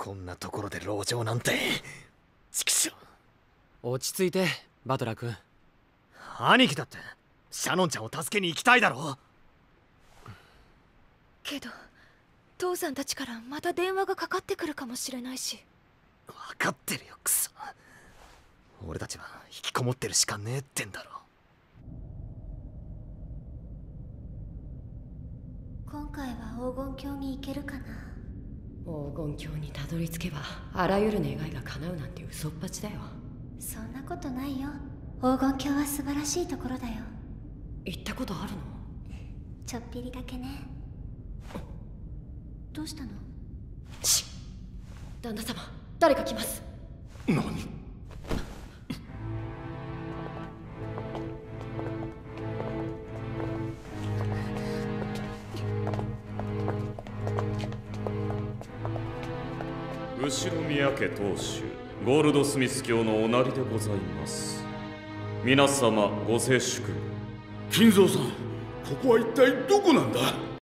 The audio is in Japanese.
こんなところで籠城なんて。畜生。 落ち着いてバトラー君。 兄貴だってシャノンちゃんを助けに行きたいだろ。 けど父さんたちからまた電話がかかってくるかもしれないし。 分かってるよクソ。俺たちは引きこもってるしかねえってんだろ。 今回は黄金鏡に行けるかな。 黄金鏡にたどり着けばあらゆる願いが叶うなんて嘘っぱちだよ。 そんなことないよ。黄金鏡は素晴らしいところだよ。 行ったことあるの？ ちょっぴりだけね。どうしたの？ 旦那様、誰か来ます。 何？ 後宮家当主ゴールドスミス卿のおなりでございます。皆様ご静粛。 金蔵さん、ここは一体どこなんだ？